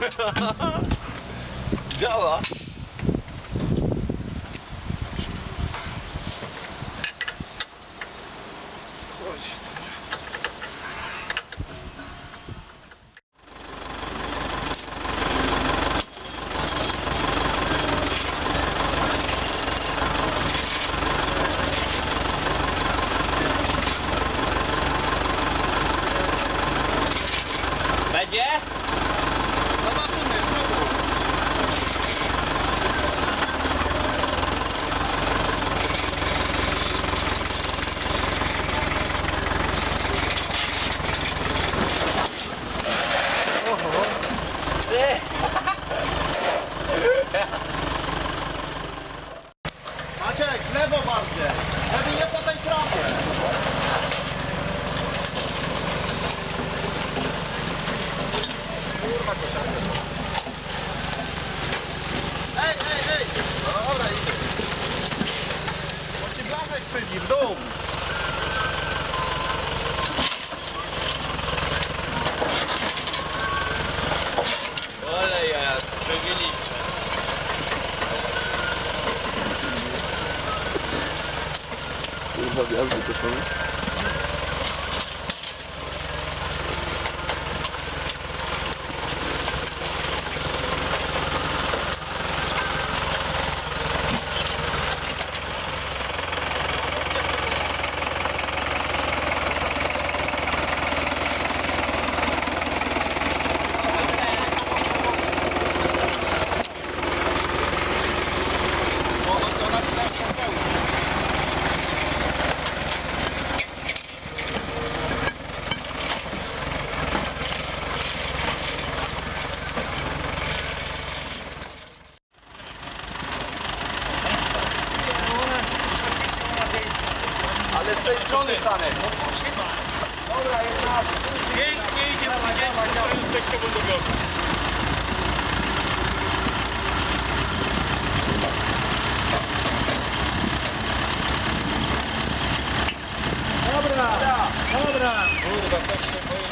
Działa. Będzie? Zobaczymy, Maciek, w lewo bardziej, żeby nie po tej trawie. Kurwa, kosiarkę. Ej! No dobra, idę. Bo ci blachę chwyli w dół. Ole ja, przegieliśmy. Kurwa, gwiazdy to są. Ale z tej strony stanę. Dobra, jest nasz. Nie idzie, to jest teściowo do wioski. Dobra. Kurwa, coś się boję.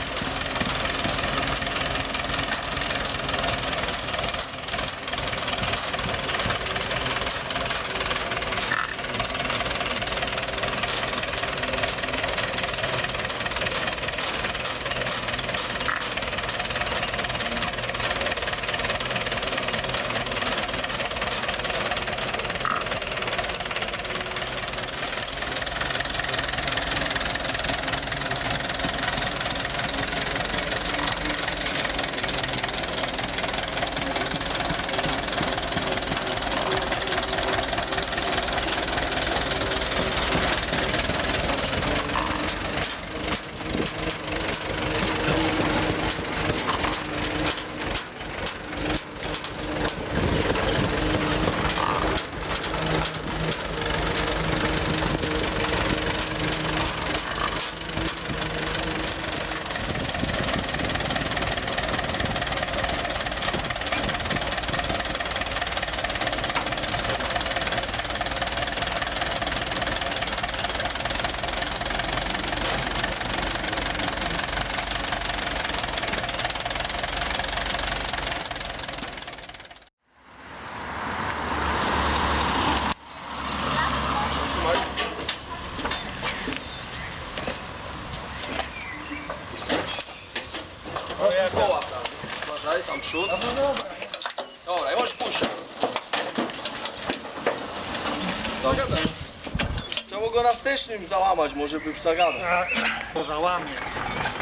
Koła tam. Uważaj, tam przód. Dobra, już puszczę. Zagadaj. Trzeba go na stycznym załamać, może by zagadał. To załamie.